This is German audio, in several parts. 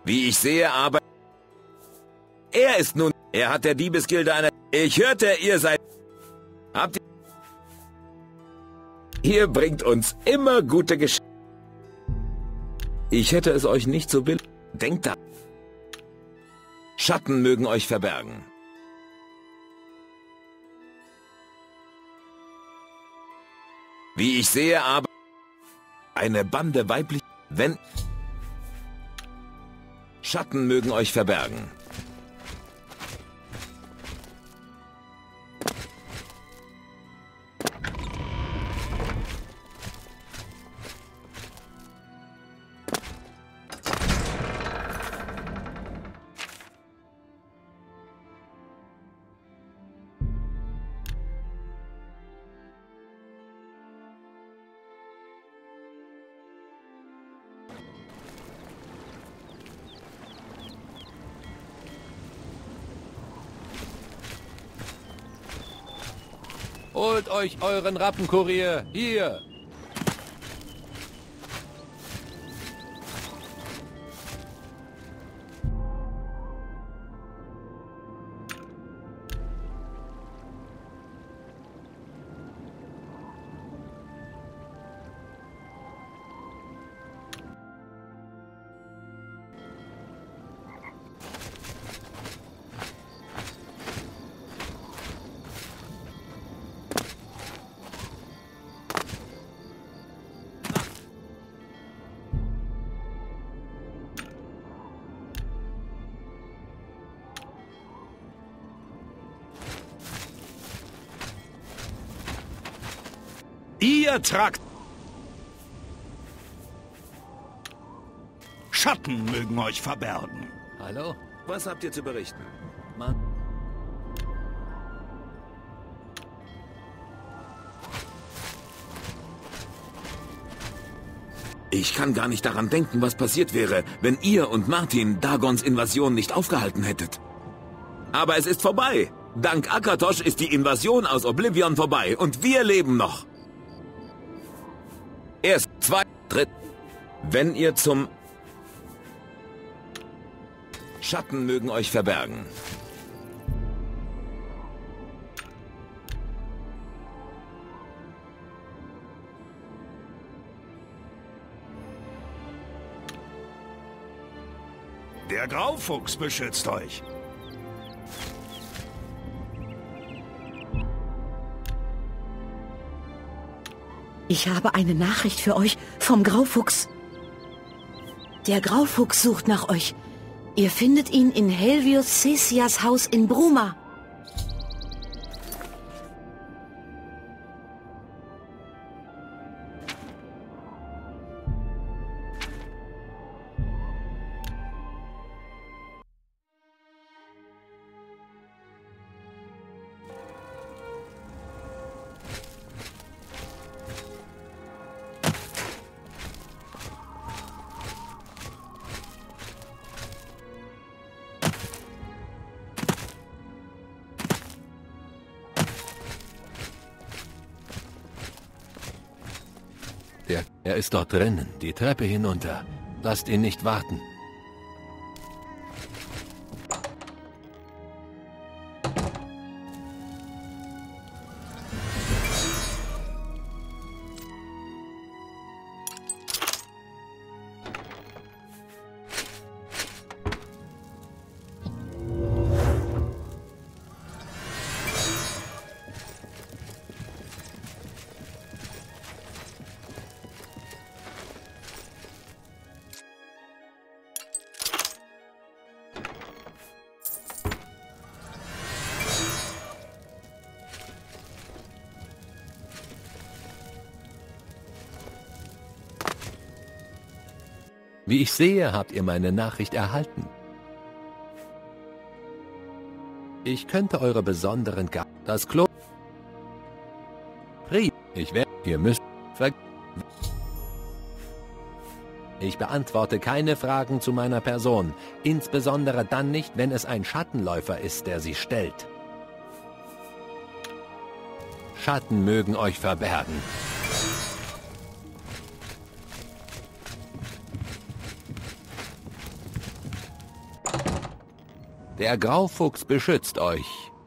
Wie ich sehe, aber... Er ist nun... Er hat der Diebesgilde eine... Ich hörte, ihr seid... Habt ihr... Ihr bringt uns immer gute Geschichten. Ich hätte es euch nicht so billig... Denkt da... Schatten mögen euch verbergen. Wie ich sehe, aber... Eine Bande weiblich... Wenn... Schatten mögen euch verbergen. Holt euch euren Rappenkurier, hier! Ihr tragt... Schatten mögen euch verbergen. Hallo? Was habt ihr zu berichten? Mann. Ich kann gar nicht daran denken, was passiert wäre, wenn ihr und Martin Dagons Invasion nicht aufgehalten hättet. Aber es ist vorbei. Dank Akatosh ist die Invasion aus Oblivion vorbei und wir leben noch. Erst, zwei, dritt. Wenn ihr zum... Schatten mögen euch verbergen. Der Graufuchs beschützt euch. Ich habe eine Nachricht für euch vom Graufuchs. Der Graufuchs sucht nach euch. Ihr findet ihn in Helvius Cesias Haus in Bruma. Er ist dort drinnen, die Treppe hinunter. Lasst ihn nicht warten. Wie ich sehe, habt ihr meine Nachricht erhalten. Ich könnte eure besonderen Gaben... Das Klo... Ich werde... Ihr müsst... Ich beantworte keine Fragen zu meiner Person. Insbesondere dann nicht, wenn es ein Schattenläufer ist, der sie stellt. Schatten mögen euch verbergen. Der Graufuchs beschützt euch.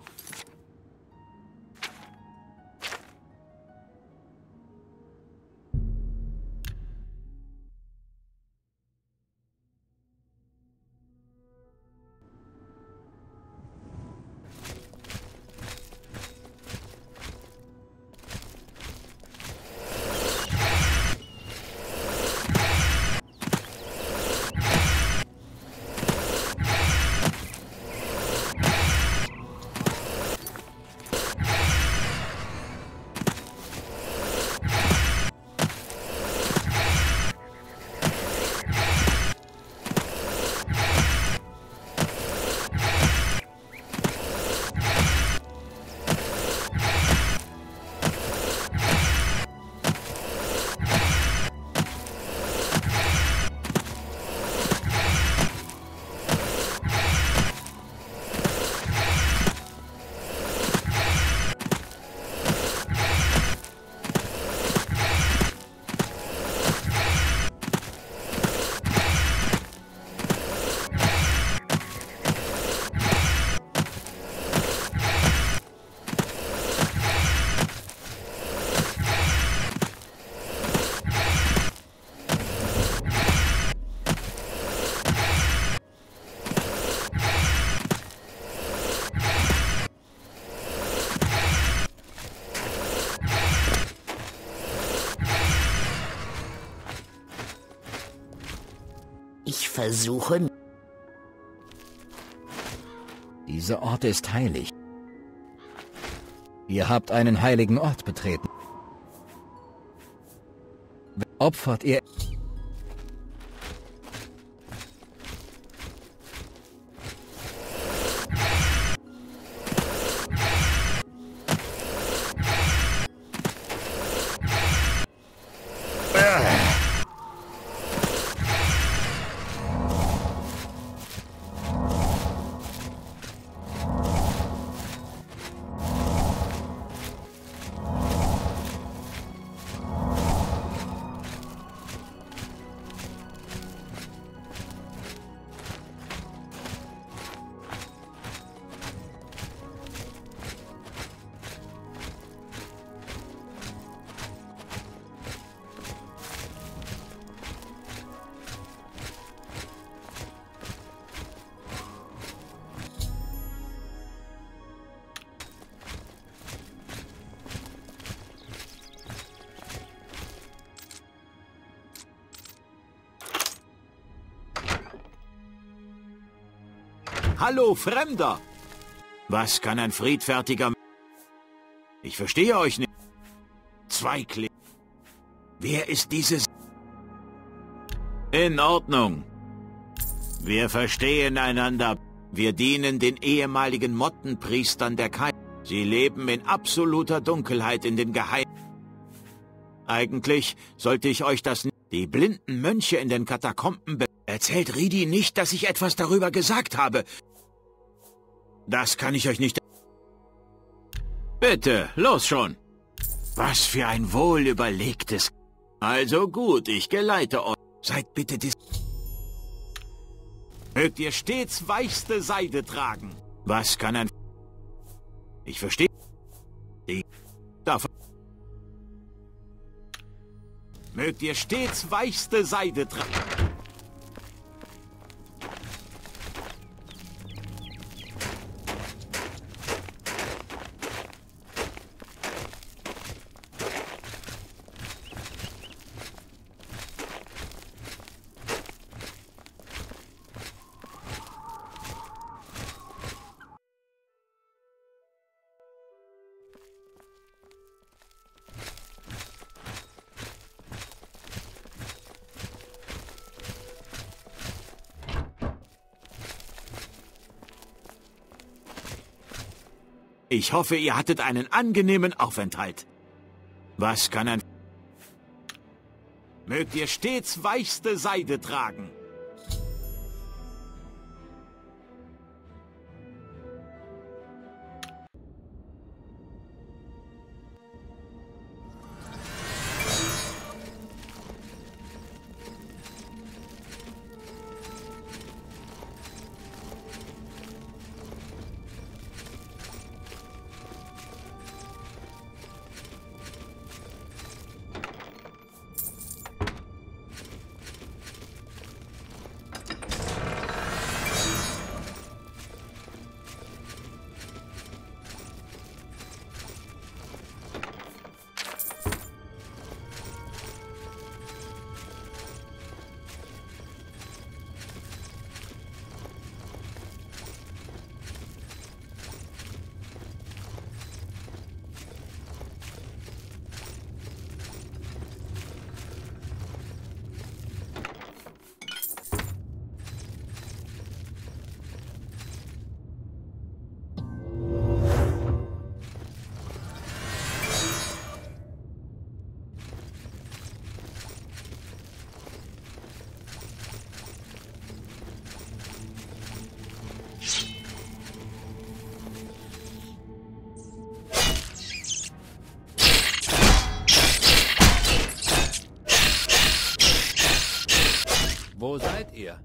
Ich versuche... Dieser Ort ist heilig. Ihr habt einen heiligen Ort betreten. Opfert ihr... Hallo, Fremder! Was kann ein friedfertiger... Ich verstehe euch nicht. Zweikling. Wer ist dieses... In Ordnung. Wir verstehen einander. Wir dienen den ehemaligen Mottenpriestern der Kai. Sie leben in absoluter Dunkelheit in den Geheimen. Eigentlich sollte ich euch das... Die blinden Mönche in den Katakomben... Erzählt Ridi nicht, dass ich etwas darüber gesagt habe. Das kann ich euch nicht... Bitte, los schon. Was für ein wohlüberlegtes... Also gut, ich geleite euch. Seid bitte Mögt ihr stets weichste Seide tragen. Was kann ein... Ich verstehe... Die... Davon... Mögt ihr stets weichste Seide tragen. Ich hoffe, ihr hattet einen angenehmen Aufenthalt. Was kann ein... Mögt ihr stets weichste Seide tragen. ihr?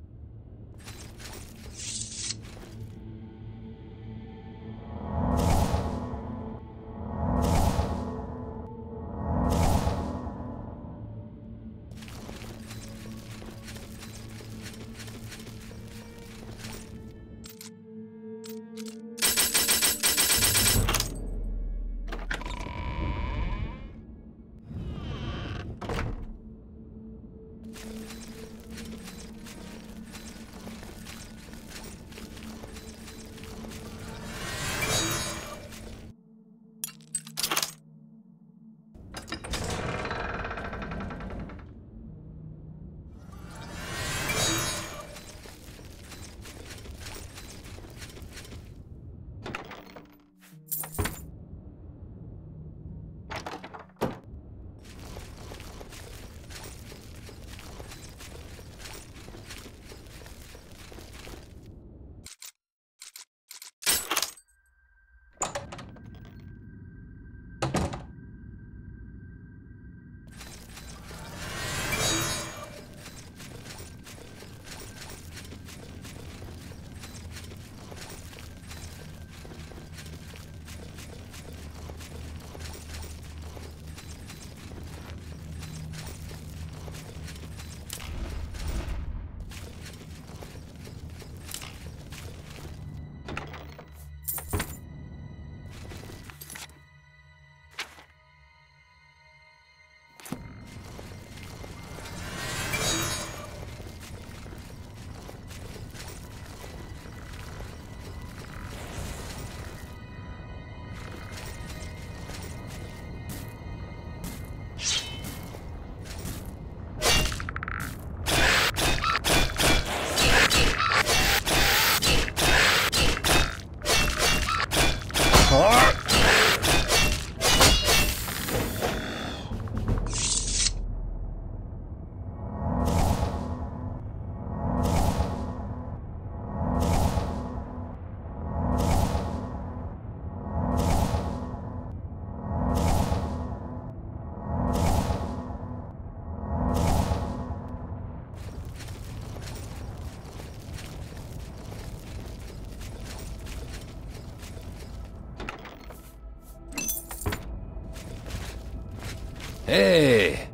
Hey!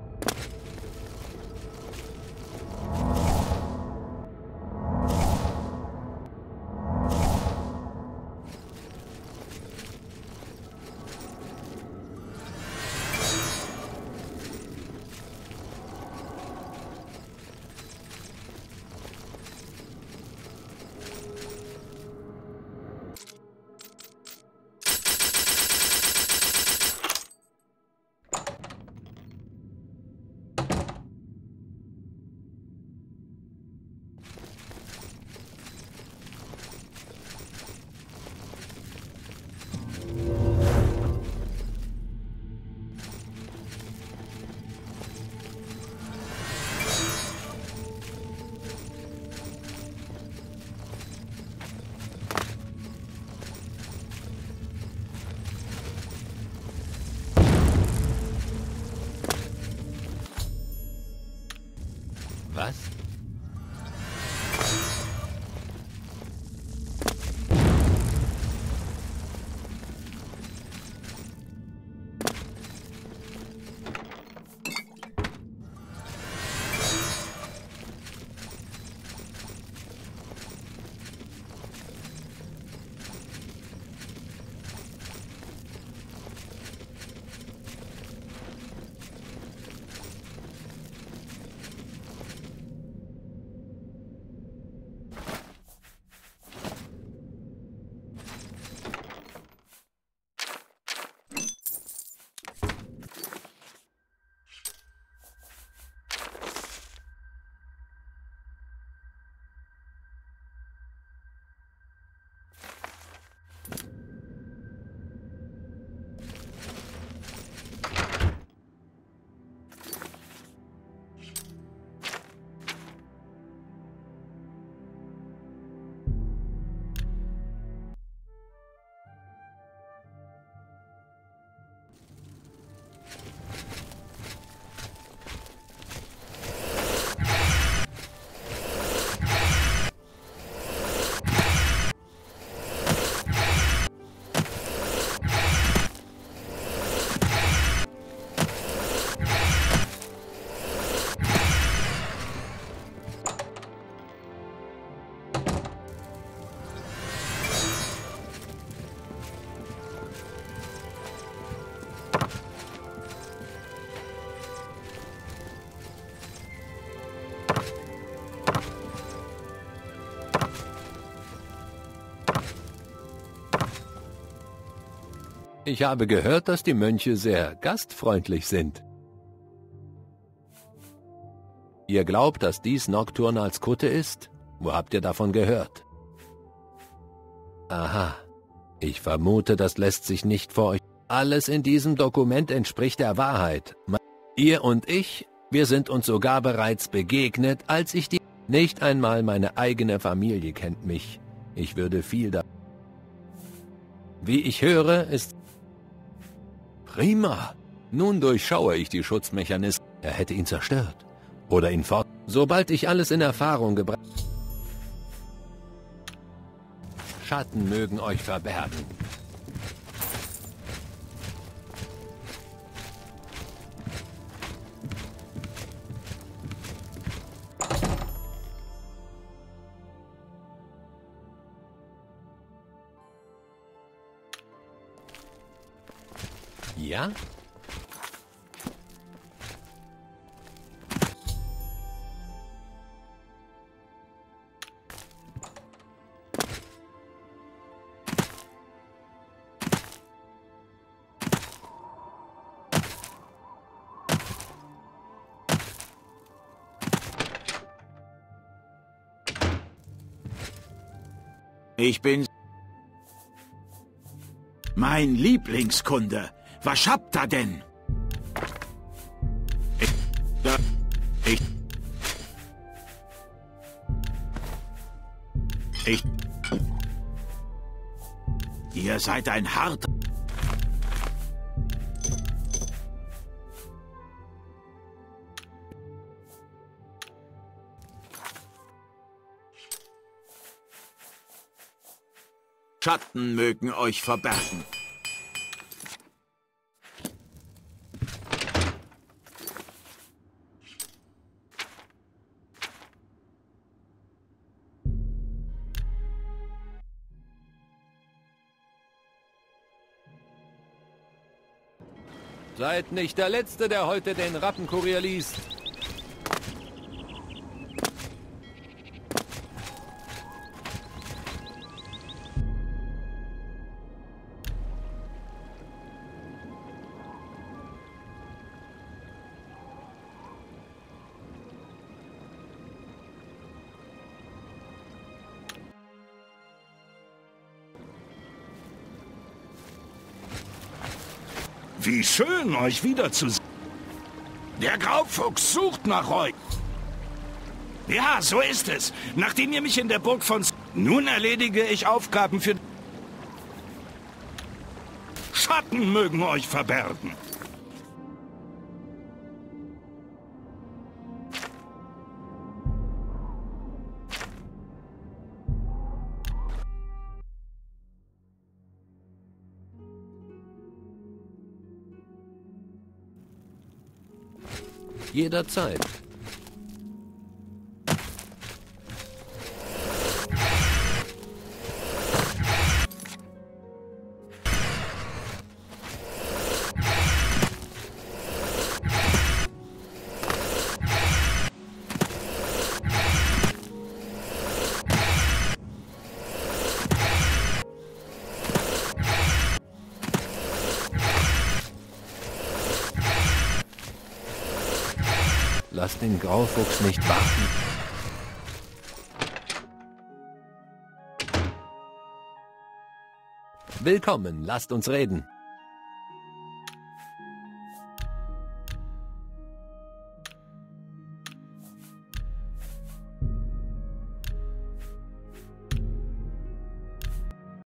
Ich habe gehört, dass die Mönche sehr gastfreundlich sind. Ihr glaubt, dass dies Nocturnals Kutte ist? Wo habt ihr davon gehört? Aha. Ich vermute, das lässt sich nicht vor euch. Alles in diesem Dokument entspricht der Wahrheit. Ihr und ich, wir sind uns sogar bereits begegnet, als ich die... Nicht einmal meine eigene Familie kennt mich. Ich würde viel da... Wie ich höre, ist... Prima. Nun durchschaue ich die Schutzmechanismen. Er hätte ihn zerstört. Oder ihn fort... Sobald ich alles in Erfahrung gebracht... Schatten mögen euch verbergen. Ja? Ich bin... Mein Lieblingskunde. Was habt ihr denn? Ihr seid ein harter... Schatten mögen euch verbergen. Seid nicht der Letzte, der heute den Rappenkurier liest. Wie schön, euch wiederzusehen. Der Graufuchs sucht nach euch. Ja, so ist es. Nachdem ihr mich in der Burg von... Nun erledige ich Aufgaben für... Schatten mögen euch verbergen. Jederzeit. Lasst den Graufuchs nicht warten. Willkommen, lasst uns reden.